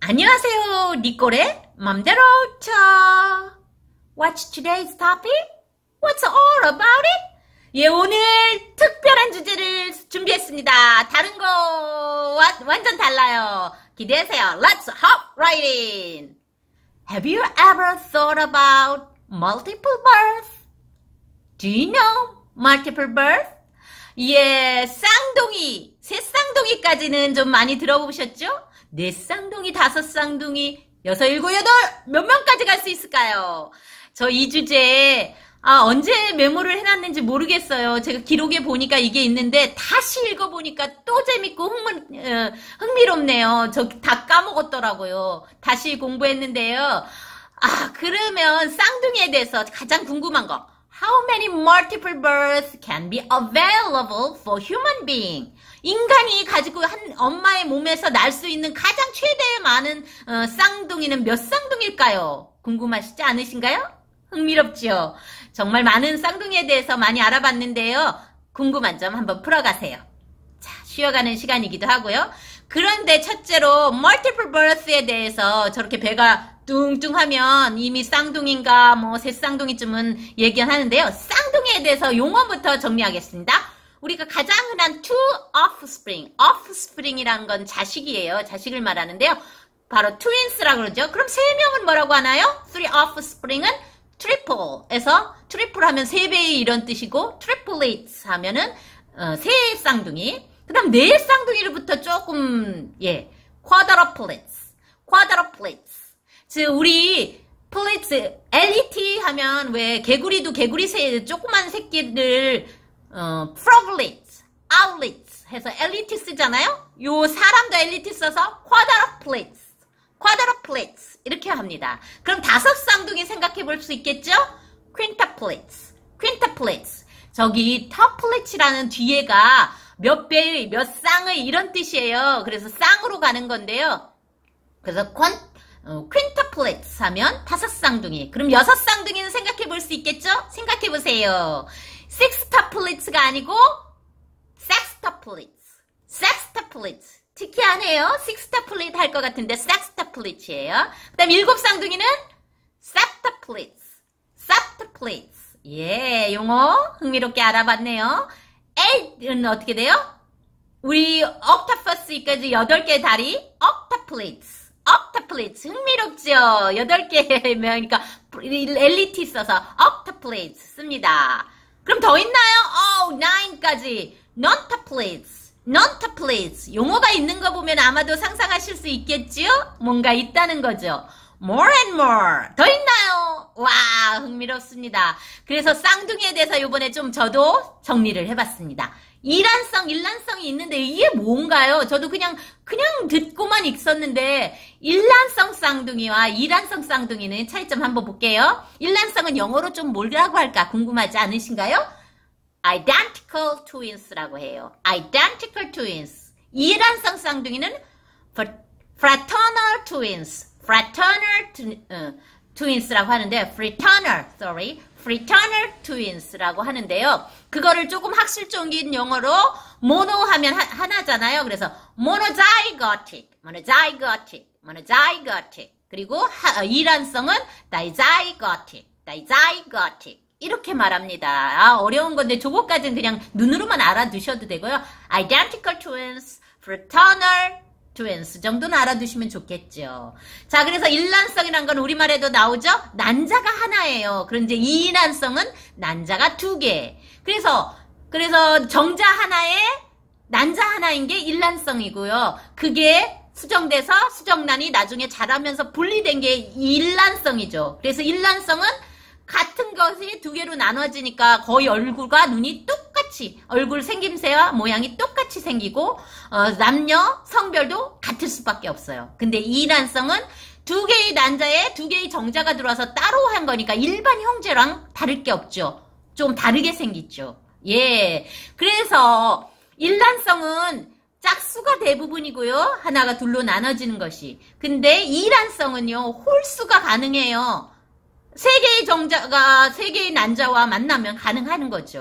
안녕하세요. 니꼴의 맘대로 쳐. What's today's topic? What's all about it? 예, 오늘 특별한 주제를 준비했습니다. 다른 거 완전 달라요. 기대하세요. Let's hop right in. Have you ever thought about multiple birth? Do you know multiple birth? 예, 쌍둥이, 세 쌍둥이까지는 좀 많이 들어보셨죠? 네 쌍둥이, 다섯 쌍둥이, 여섯, 일곱, 여덟, 몇 명까지 갈 수 있을까요? 저 이 주제에 언제 메모를 해놨는지 모르겠어요. 제가 기록에 보니까 이게 있는데 다시 읽어보니까 또 재밌고 흥미롭네요. 저 다 까먹었더라고요. 다시 공부했는데요. 그러면 쌍둥이에 대해서 가장 궁금한 거. How many multiple births can be available for human being? 인간이 가지고 한 엄마의 몸에서 날 수 있는 가장 최대의 많은 쌍둥이는 몇 쌍둥이일까요? 궁금하시지 않으신가요? 흥미롭죠? 정말 많은 쌍둥이에 대해서 많이 알아봤는데요. 궁금한 점 한번 풀어가세요. 자, 쉬어가는 시간이기도 하고요. 그런데 첫째로 multiple birth에 대해서 저렇게 배가 뚱뚱하면 이미 쌍둥이인가 새 쌍둥이쯤은 얘기하는데요. 쌍둥이에 대해서 용어부터 정리하겠습니다. 우리가 가장 흔한 two offspring이라는 건 자식이에요. 자식을 말하는데요. 바로 twins라고 그러죠. 그럼 세 명은 뭐라고 하나요? three offspring은 triple에서 트리플 하면 세 배의 이런 뜻이고 triplets 하면은 세 쌍둥이. 그다음 네 쌍둥이로부터 조금 quadruplets. 즉 우리 플레이츠 LET 하면 왜 개구리도 개구리 조그만 새끼들 froglets, owlets 해서 LET 쓰잖아요. 요 사람도 LET 써서 quadruplets 이렇게 합니다. 그럼 다섯 쌍둥이 생각해 볼 수 있겠죠? quintuplets. 저기 터플렛이라는 뒤에가 몇 배의 몇 쌍의 이런 뜻이에요. 그래서 쌍으로 가는 건데요. 그래서 quintuplets 하면 다섯 쌍둥이. 그럼 여섯 쌍둥이는 생각해 볼 수 있겠죠? 생각해 보세요. sextuplets가 아니고 sextuplets. 특이하네요. sextuplet 할 것 같은데 sextuplets이에요. 그 다음 일곱 쌍둥이는 septuplets. 예, 용어 흥미롭게 알아봤네요. eight은 어떻게 돼요? 우리 octopus까지 8개 다리 octuplets 흥미롭죠? 8개면 그러니까 LET 써서 octuplets 씁니다. 그럼 더 있나요? 9까지 nontuplets 용어가 있는 거 보면 아마도 상상하실 수 있겠지요? 뭔가 있다는 거죠. more and more 더 있나요? 와, 흥미롭습니다. 그래서 쌍둥이에 대해서 이번에 좀 저도 정리를 해봤습니다. 일란성이 있는데 이게 뭔가요? 저도 그냥 듣고만 있었는데 일란성 쌍둥이와 이란성 쌍둥이는 차이점 한번 볼게요. 일란성은 영어로 좀 뭐라고 할까 궁금하지 않으신가요? identical twins라고 해요. identical twins. 이란성 쌍둥이는 fraternal twins라고 하는데 fraternal twins라고 하는데요. 그거를 조금 학술적인 영어로 모노 하면 하나잖아요. 그래서 monozygotic. 그리고 이란성은 dizygotic. 이렇게 말합니다. 어려운 건데 저거까지는 그냥 눈으로만 알아두셔도 되고요. identical twins, fraternal twins 정도는 알아두시면 좋겠죠. 자, 그래서 일란성이란 건 우리말에도 나오죠? 난자가 하나예요. 그런데 이란성은 난자가 두 개. 그래서 정자 하나에 난자 하나인 게 일란성이고요. 그게 수정돼서 수정란이 나중에 자라면서 분리된 게 일란성이죠. 그래서 일란성은 같은 것이 두 개로 나눠지니까 거의 얼굴과 눈이 똑같이 얼굴 생김새와 모양이 똑같이 생기고 남녀 성별도 같을 수밖에 없어요. 근데 이란성은 두 개의 난자에 두 개의 정자가 들어와서 따로 한 거니까 일반 형제랑 다를 게 없죠. 좀 다르게 생겼죠. 예. 그래서 일란성은 짝수가 대부분이고요. 하나가 둘로 나눠지는 것이. 근데 이란성은요. 홀수가 가능해요. 세 개의 난자와 만나면 가능하는 거죠.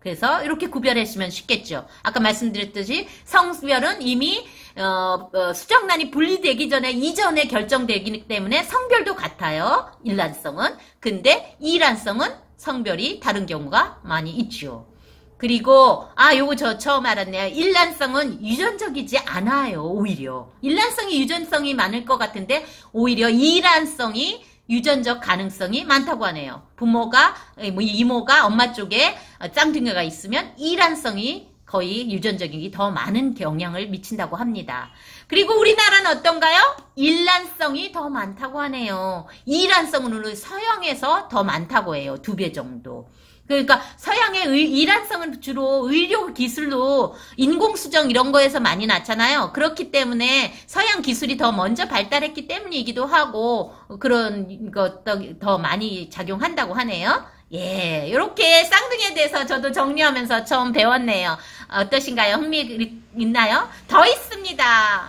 그래서 이렇게 구별하시면 쉽겠죠. 아까 말씀드렸듯이 성별은 이미 수정란이 분리되기 전에 이전에 결정되기 때문에 성별도 같아요. 일란성은. 근데 이란성은 성별이 다른 경우가 많이 있죠. 그리고 요거 저 처음 알았네요. 일란성은 유전적이지 않아요. 오히려 일란성이 유전성이 많을 것 같은데 오히려 이란성이 유전적 가능성이 많다고 하네요. 부모가 이모가 엄마 쪽에 쌍둥이가 있으면 이란성이 거의 유전적인 더 많은 영향을 미친다고 합니다. 그리고 우리나라는 어떤가요? 일란성이 더 많다고 하네요. 이란성은 서양에서 더 많다고 해요. 2배 정도. 그러니까 서양의 일란성은 주로 의료 기술로 인공수정 이런 거에서 많이 낳잖아요. 그렇기 때문에 서양 기술이 더 먼저 발달했기 때문이기도 하고 그런 것 더 많이 작용한다고 하네요. 예, 이렇게 쌍둥이에 대해서 저도 정리하면서 처음 배웠네요. 어떠신가요? 흥미 있나요? 더 있습니다.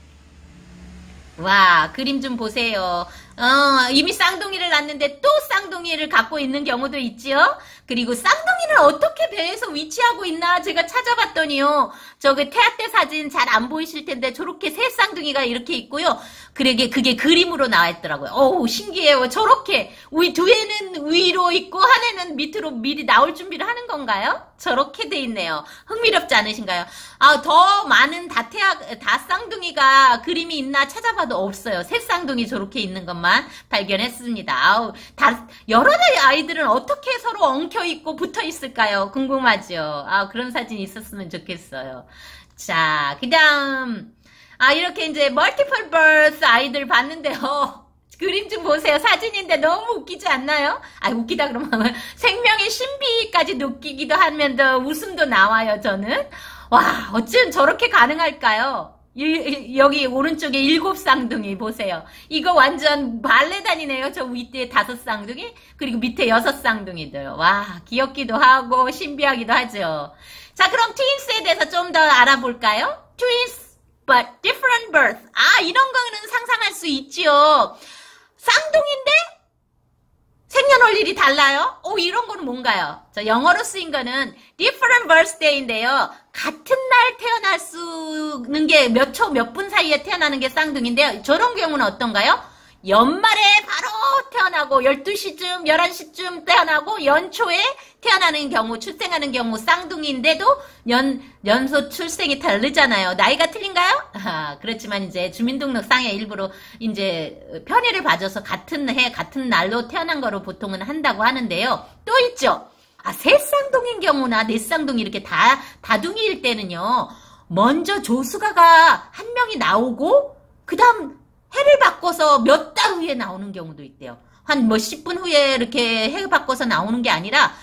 와, 그림 좀 보세요. 이미 쌍둥이를 낳는데 또 쌍둥이를 갖고 있는 경우도 있지요. 그리고 쌍둥이는 어떻게 배에서 위치하고 있나 제가 찾아봤더니요. 저기 태아 때 사진 잘 안 보이실 텐데 저렇게 새 쌍둥이가 이렇게 있고요. 그게 그림으로 나와 있더라고요. 어우, 신기해요. 저렇게 두 애는 위로 있고 한 애는 밑으로 미리 나올 준비를 하는 건가요? 저렇게 돼 있네요. 흥미롭지 않으신가요? 더 많은 다 쌍둥이가 그림이 있나 찾아봐도 없어요. 새 쌍둥이 저렇게 있는 것만 발견했습니다. 여러 아이들은 어떻게 서로 엉켜 있고 붙어 있을까요? 궁금하죠? 그런 사진이 있었으면 좋겠어요. 자, 그 다음, 이렇게 이제 멀티플 버스 아이들 봤는데요. 그림 좀 보세요. 사진인데 너무 웃기지 않나요? 웃기다 그러면 생명의 신비까지 느끼기도 하면서 웃음도 나와요, 저는. 와, 어쩜 저렇게 가능할까요? 여기 오른쪽에 7쌍둥이 보세요. 이거 완전 발레단이네요. 저 위에 5쌍둥이, 그리고 밑에 6쌍둥이들. 와, 귀엽기도 하고 신비하기도 하죠. 자, 그럼 트윈스에 대해서 좀 더 알아볼까요? 트윈스, but different birth. 이런 거는 상상할 수 있지요. 쌍둥이인데 생년월일이 달라요? 이런 거는 뭔가요? 자, 영어로 쓰인 거는 different birthday인데요. 같은 날 태어날 수는 게 몇 초, 몇 분 사이에 태어나는 게 쌍둥이인데요. 저런 경우는 어떤가요? 연말에 바로 태어나고 12시쯤, 11시쯤 태어나고 연초에 태어나는 경우, 출생하는 경우 쌍둥이인데도 연소 출생이 다르잖아요. 나이가 틀린가요? 그렇지만 이제 주민등록상에 일부러 이제 편의를 봐줘서 같은 해, 같은 날로 태어난 거로 보통은 한다고 하는데요. 또 있죠. 세 쌍둥이인 경우나 네 쌍둥이 이렇게 다둥이일 때는요. 먼저 조수가가 한 명이 나오고 그 다음 해를 바꿔서 몇 달 후에 나오는 경우도 있대요. 한 10분 후에 이렇게 해 바꿔서 나오는 게 아니라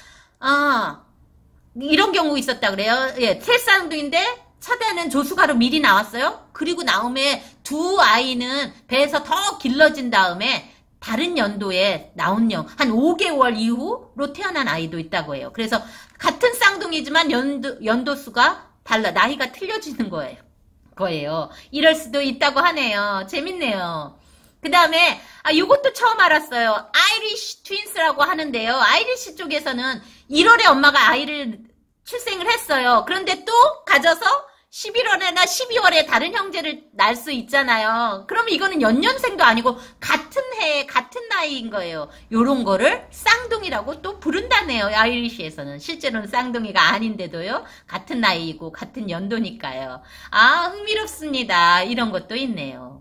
이런 경우 있었다 그래요. 예, 세 쌍둥이인데 첫 애는 조수가로 미리 나왔어요. 그리고 나오면 두 아이는 배에서 더 길러진 다음에 다른 연도에 나온 한 5개월 이후로 태어난 아이도 있다고 해요. 그래서 같은 쌍둥이지만 연도수가 달라, 나이가 틀려지는 거예요. 이럴 수도 있다고 하네요. 재밌네요. 그 다음에 이것도 처음 알았어요. 아이리쉬 트윈스라고 하는데요. 아이리쉬 쪽에서는 1월에 엄마가 아이를 출생을 했어요. 그런데 또 가져서 11월에나 12월에 다른 형제를 낳을 수 있잖아요. 그럼 이거는 연년생도 아니고 같은 해, 같은 나이인 거예요. 요런 거를 쌍둥이라고 또 부른다네요. 아이리쉬에서는. 실제로는 쌍둥이가 아닌데도요. 같은 나이이고 같은 연도니까요. 흥미롭습니다. 이런 것도 있네요.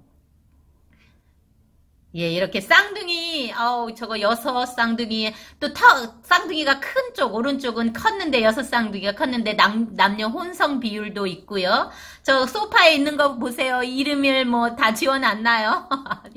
예, 이렇게 쌍둥이, 저거 6 쌍둥이, 또 쌍둥이가 큰 쪽, 오른쪽은 컸는데 6 쌍둥이가 컸는데 남녀 혼성 비율도 있고요. 저 소파에 있는 거 보세요. 이름을 다 지워놨나요?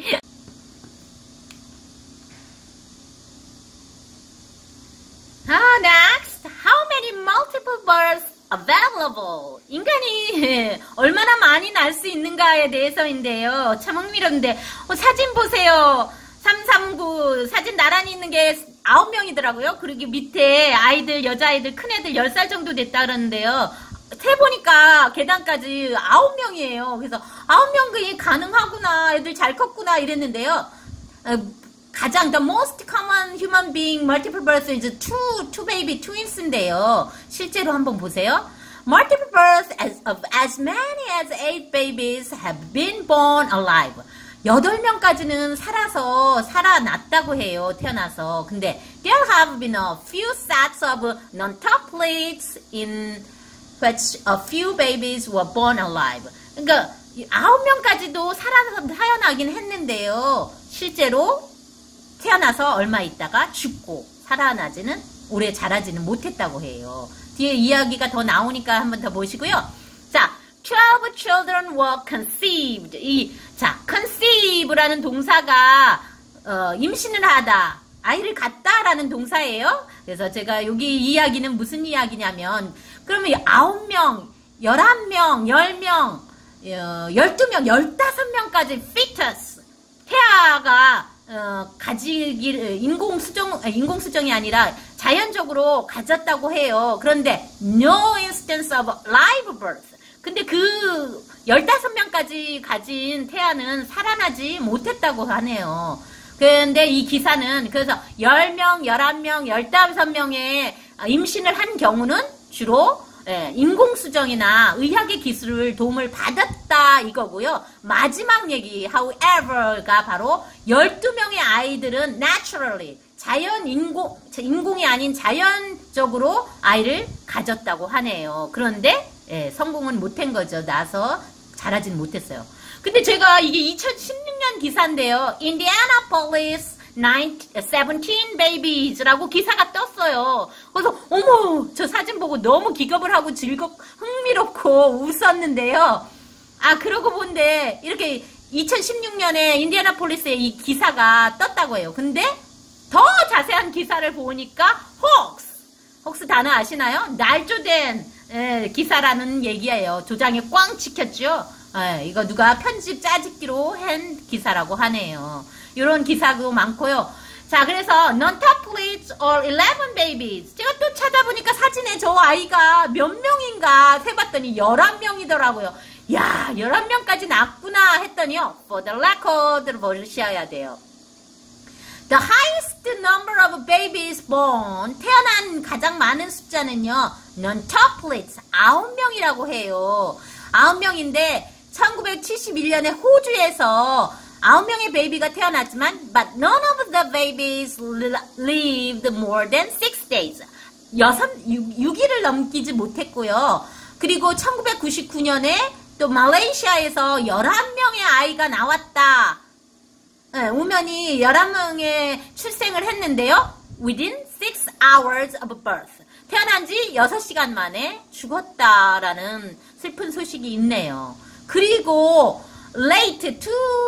Next, how many multiple births available? 인간이 얼마나 많이 날 수 있는가에 대해서인데요. 참 흥미로운데 사진 보세요. 339 사진 나란히 있는 게 9명이더라고요. 그리고 밑에 아이들, 여자아이들, 큰애들 10살 정도 됐다 그러는데요. 세보니까 계단까지 9명이에요. 그래서 9명이 가능하구나, 애들 잘 컸구나 이랬는데요. 가장 the most common human being multiple birth is two baby twins인데요. 실제로 한번 보세요. Multiple birth of as many as 8 babies have been born alive. 8명까지는 살아났다고 해요. 태어나서. 근데 there have been a few sets of non-tuplets in which a few babies were born alive. 그러니까 9명까지도 살아서 태어나긴 했는데요. 실제로 태어나서 얼마 있다가 죽고 살아나지는 오래 자라지는 못했다고 해요. 뒤에 이야기가 더 나오니까 한번 더 보시고요. 자, 12 children were conceived. conceive라는 동사가 임신을 하다, 아이를 갖다라는 동사예요. 그래서 제가 여기 이야기는 무슨 이야기냐면, 그러면 9명, 11명, 10명, 12명, 15명까지 fetus, 태아가 인공수정이 아니라 자연적으로 가졌다고 해요. 그런데 no instance of live birth. 근데 그 15명까지 가진 태아는 살아나지 못했다고 하네요. 그런데 이 기사는 그래서 10명, 11명, 15명의 임신을 한 경우는 주로 인공수정이나 의학의 기술을 도움을 받았다 이거고요. 마지막 얘기 however가 바로 12명의 아이들은 naturally 인공이 아닌 자연적으로 아이를 가졌다고 하네요. 그런데 성공은 못한 거죠. 나서 자라진 못했어요. 근데 제가 이게 2016년 기사인데요. Indianapolis 17 babies라고 기사가 떴어요. 그래서 어머, 저 사진 보고 너무 기겁을 하고 흥미롭고 웃었는데요. 그러고 본데 이렇게 2016년에 인디애나폴리스에 이 기사가 떴다고 해요. 근데 더 자세한 기사를 보니까 혹스 단어 아시나요? 날조된 기사라는 얘기예요. 도장에 꽝 찍혔죠. 이거 누가 편집 짜집기로 한 기사라고 하네요. 이런 기사도 많고요. 자, 그래서 non-tuplets or 11 babies. 제가 또 찾아보니까 사진에 저 아이가 몇 명인가 세봤더니 11명이더라고요. 야, 11명까지 낳았구나 했더니요. For the record를 보셔야 돼요. The highest number of babies born, 태어난 가장 많은 숫자는요. non-tuplets, 9명이라고 해요. 9명인데 1971년에 호주에서 9명의 베이비가 태어났지만 but none of the babies lived more than 6 days. 6일을 넘기지 못했고요. 그리고 1999년에 또 말레이시아에서 11명의 아이가 나왔다. 우면이 11명의 출생을 했는데요. Within 6 hours of birth. 태어난 지 6시간 만에 죽었다라는 슬픈 소식이 있네요. 그리고 late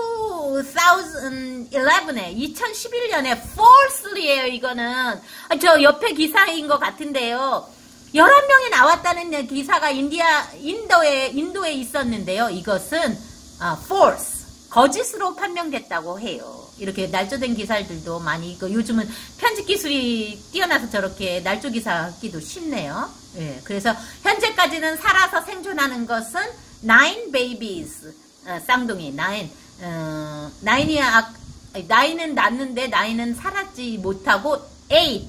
2011년에 falsely예요. 이거는 저 옆에 기사인 것 같은데요. 11명이 나왔다는 기사가 인도에 있었는데요. 이것은 false, 거짓으로 판명됐다고 해요. 이렇게 날조된 기사들도 많이 요즘은 편집 기술이 뛰어나서 저렇게 날조 기사 하기도 쉽네요. 그래서 현재까지는 살아서 생존하는 것은 9 babies, 쌍둥이 9은 낳는데 9은 살았지 못하고 8,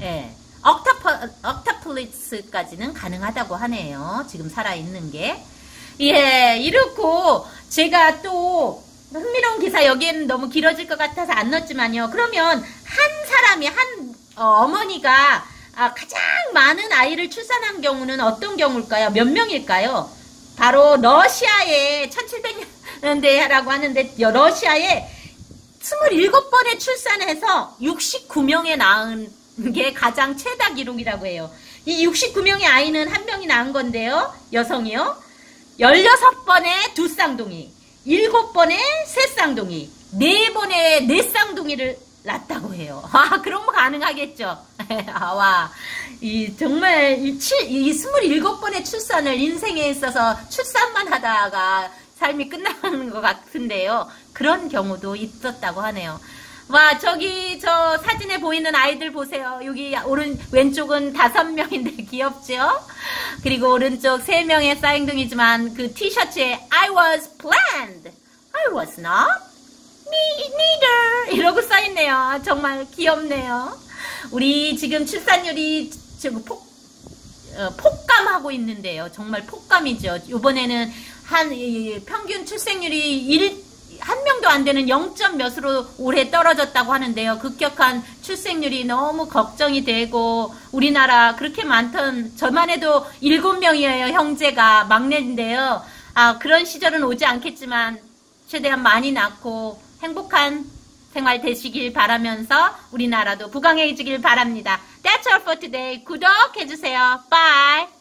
octuplets까지는 가능하다고 하네요. 지금 살아있는 게. 이렇고 제가 또 흥미로운 기사, 여기에는 너무 길어질 것 같아서 안 넣었지만요. 그러면 한 사람이, 어머니가 가장 많은 아이를 출산한 경우는 어떤 경우일까요? 몇 명일까요? 바로 러시아의 1700년대라고 하는데, 러시아에 27번의 출산해서 69명에 낳은 게 가장 최다 기록이라고 해요. 이 69명의 아이는 한 명이 낳은 건데요. 여성이요. 16번의 두 쌍둥이, 7번의 세 쌍둥이, 4번의 네 쌍둥이를 낳았다고 해요. 그럼 가능하겠죠. 정말 이 27번의 출산을 인생에 있어서 출산만 하다가 삶이 끝나는 것 같은데요. 그런 경우도 있었다고 하네요. 저기 저 사진에 보이는 아이들 보세요. 여기 왼쪽은 5명인데 귀엽죠? 그리고 오른쪽 3명의 쌍둥이지만 그 티셔츠에 I was planned, I was not, me neither 이러고 써있네요. 정말 귀엽네요. 우리 지금 출산율이 지금 폭감하고 있는데요. 정말 폭감이죠. 이번에는 평균 출생률이 한 명도 안 되는 0. 몇으로 올해 떨어졌다고 하는데요. 급격한 출생률이 너무 걱정이 되고, 우리나라 그렇게 많던, 저만 해도 7명이에요. 형제가 막내인데요. 그런 시절은 오지 않겠지만 최대한 많이 낳고 행복한 생활 되시길 바라면서 우리나라도 부강해지길 바랍니다. That's all for today. 구독해주세요. Bye.